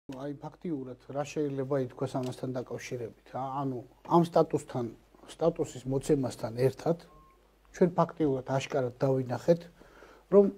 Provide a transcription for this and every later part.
აი ფაქტიურად რა შეიძლება ითქვას ამასთან დაკავშირებით ანუ ამ სტატუსის მოცემასთან ერთად ჩვენ ფაქტიურად აშკარად დავინახეთ რომ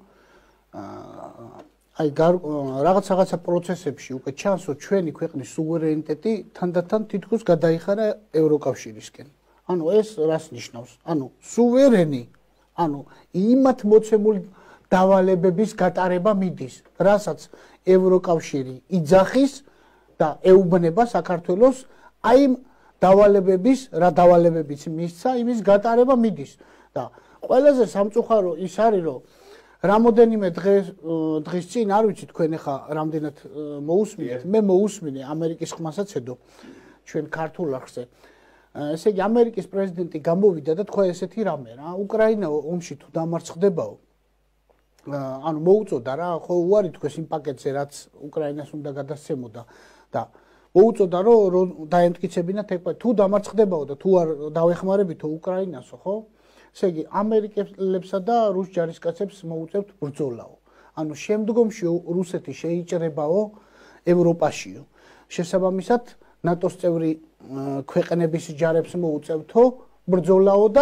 აი რაღაცა პროცესებში უკვე ჩანს რომ ჩვენი ქვეყნის სუვერენიტეტი თანდათან თითქოს გადაიხარა ევროკავშირისკენ ანუ ეს რას ნიშნავს ანუ სუვერენი ანუ იმათ მოცემული დავალებების გატარება მიდის რასაც ევროკავშირი იძახის და ეუბნება საქართველოს აი დავალებების რა დავალებებიც მისცა იმის გატარება მიდის და ყველაზე სამწუხარო ის არის რომ რამოდენიმე დღის წინ არ ვიცი თქვენ ახლა რამდენად მოусმინეთ მე მოусმინე ამერიკის ხმასაც ედო ჩვენ ქართულ არხზე ესე იგი ამერიკის პრეზიდენტი გამოვიდა და თქვა ესეთი რამე რა უკრაინა ომში თუ დამარცხდებაო ანუ მოუწოდა რა ხო უარი თქვეს იმ პაკეტზე რაც უკრაინას უნდა გადასცემოდა და მოუწოდა რომ დაემტკიცებინათ ეგ თუ დამარცხდებაო და თუ არ დავეხმარებითო უკრაინასო ხო ესე იგი ამერიკელებსა და რუს ჯარისკაცებს მოუწევთ ბრძოლაო ანუ შემდგომში რუსეთი შეიჭრებაო ევროპაშიო შესაბამისად ნატოს წევრი ქვეყნების ჯარებს მოუწევთო ბრძოლაო და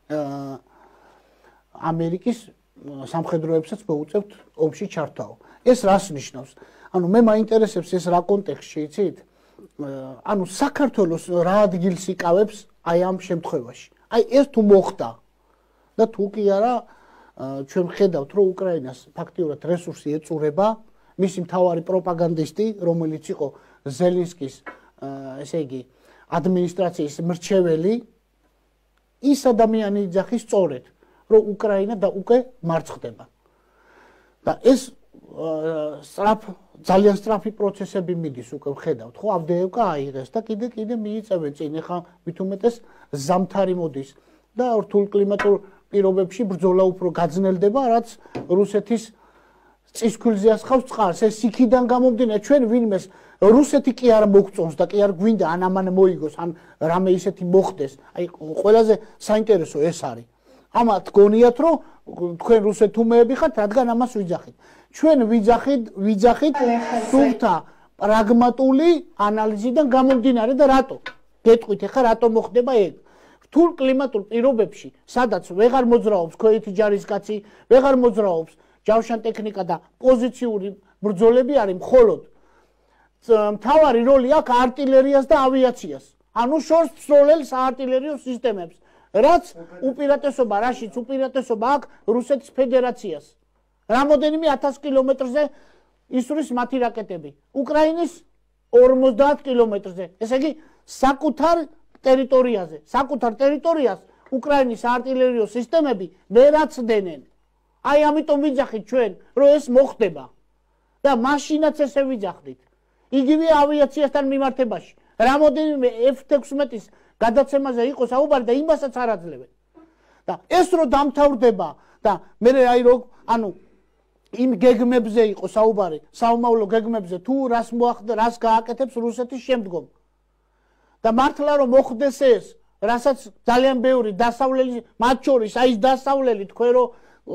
ამერიკის სამხედროებსაც მოუწევთ ომში ჩართვაო. ეს რას ნიშნავს? ანუ მე მაინტერესებს ეს რა კონტექსტში იცით? ანუ საქართველოს რა ადგილს იკავებს აი ამ შემთხვევაში. აი ეს თუ მოხდა და თუ კი არა ჩვენ ხედავთ რომ უკრაინას ფაქტიურად რესურსი ეწურება, მისი მთავარი პროპაგანდისტი, რომელიც იყო ზელენსკის ესე იგი ადმინისტრაციის მრჩეველი, ის ადამიანი იძახის სწორედ რომ უკრაინა და უკვე მარცხდება. და ეს ძალიან სწრაფი პროცესები მიდის უკვე ხედავთ, ხო, ავდეევკა აიღეს და კიდე მიიწევენ წინ, ეხა მით უმეტეს ზამთარი მოდის და რთულ კლიმატურ პირობებში ბრძოლა უფრო გაძნელდება, რაც რუსეთის წისქვილზე ასხავს წყალს. ეს იქიდან გამომდინარე, ჩვენ ვინმეს რუსეთი კი არ მოგწონს და კი არ გვინდა ან ამან მოიგოს, ან რამე ისეთი მოხდეს. აი ყველაზე საინტერესო ეს არის. ამათ გონიათ რომ თქვენ რუსეთუმეები ხართ რადგან ამას ვიძახით ჩვენ ვიძახით სულთა პრაგმატული ანალიზიდან გამომდინარე და რატო გეტყვით ახლა რატო მოხდება ეგ რთულ კლიმატურ პირობებში სადაც ვეღარ მოძრაობს ქვეითი ჯარისკაცი ვეღარ მოძრაობს ჯავშან ტექნიკა და პოზიციური ბრძოლები არის მხოლოდ მთავარი როლი აქვს არტილერიას და ავიაციას ანუ შორს მსროლელ საარტილერიო სისტემებს რაც უპირატესობა რაშიც უპირატესობა აქვს რუსეთის ფედერაციას. რამოდენიმე 1000 კილომეტრზე ისვრის მათი რაკეტები. უკრაინის 50 კილომეტრზე. ესე იგი საკუთარ ტერიტორიაზე, საკუთარ ტერიტორიას უკრაინის არტილერიო სისტემები ვერ აცდენენ. აი ამიტომ ვიძახით ჩვენ, რომ ეს მოხდება. და მაშინაც ესე ვიძახდით. იგივე ავიაციასთან მიმართებაში. რამოდენიმე F-16-ის გადაცემაზე იყო საუბარი და იმასაც არ აძლევენ. და ეს რო დამთავრდება და მე აი რო ანუ იმ გეგმებზე იყო საუბარი, საომავლო გეგმებზე თუ რას მოახდა, რას გააკეთებს რუსეთის შემდგომ. და მართლა რომ მოხდეს ეს, რასაც ძალიან ბევრი დასავლელი, მათ შორის აი ეს დასავლელი თქვენ რო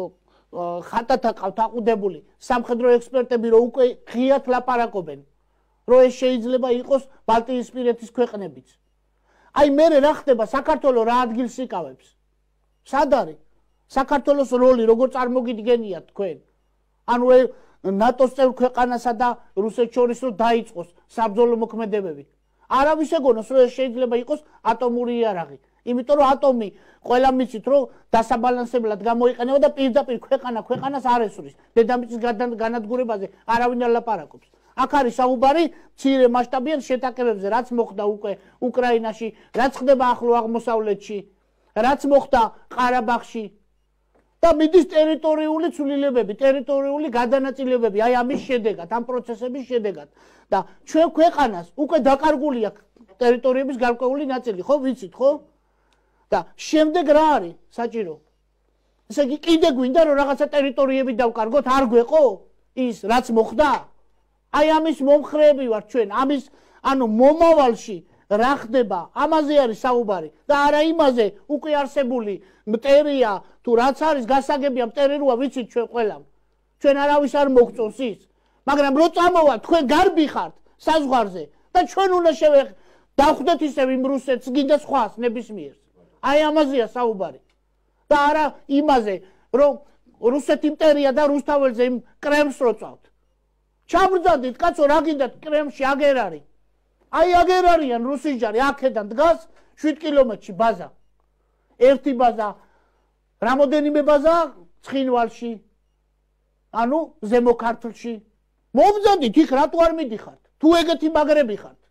ხატად აყავთ აყუდებული სამხედრო ექსპერტები რო უკვე ღიად ლაპარაკობენ, რომ ეს შეიძლება იყოს ბალტიისპირეთის ქვეყნებიც. აი მე რა ხდება საქართველოს რა ადგილს იკავებს? სად არის? საქართველოს როლი როგორ წარმოგიდგენიათ თქვენ? ანუ ნატოს წევრ ქვეყანასა და რუსეთს შორის რომ დაიწყოს საბრძოლო მოქმედებები. არავის ეგონოს რომ ეს შეიძლება იყოს ატომური იარაღი. იმიტომ რომ ატომი ყველა მიცით რომ დასაბალანსებლად გამოიყენება და პირდაპირ ქვეყანას არ ესვრის. დედამიწის განადგურებაზე არავინ არ ლაპარაკობს. აქ არის საუბარი მცირე მასშტაბიან შეტაკებებზე, რაც მოხდა უკვე უკრაინაში, რაც ხდება ახლო აღმოსავლეთში, რაც მოხდა ყარაბაღში და მიდის ტერიტორიული ცვლილებები, ტერიტორიული გადანაწილებები, აი ამის შედეგად, ამ პროცესების შედეგად. და ჩვენ ქვეყანას უკვე დაკარგული აქვს ტერიტორიების გარკვეული ნაწილი, ხო, ვიცით, ხო? და შემდეგ რა არის საჭირო? ესე იგი კიდე გვინდა რომ რაღაცა ტერიტორიები დავკარგოთ, არ გვეყო ის რაც მოხდა? აი ამის მომხრეები ვართ ჩვენ, ამის ანუ მომავალში რა ხდება, ამაზე არის საუბარი და არა იმაზე უკვე არსებული მტერია თუ რაც არის გასაგებია მტერი როა ვიცით ჩვენ ყველამ. ჩვენ არავის არ მოგწონს ის. მაგრამ რო წამოვა თქვენ გარბი ხართ საზღვარზე და ჩვენ უნდა დავხვდეთ ისევ იმ რუსეთს გინდა სხვას ნებისმიერს. აი ამაზეა საუბარი. და არა იმაზე, რომ რუსეთ იმპერია და რუსთაველზე იმ კრემლს როწავთ. ჩაბრძანდით, კაცო, რა გინდათ კრემლში აგერ არის. აი აგერ არიან რუსის ჯარი, აქედან დგას 7 კილომეტრში ბაზა. ერთი ბაზა, რამოდენიმე ბაზა ცხინვალში. ანუ ზემო ქართლში. მობრძანდით იქ რატო არ მიდიხართ? თუ ეგეთი მაგრები ხართ.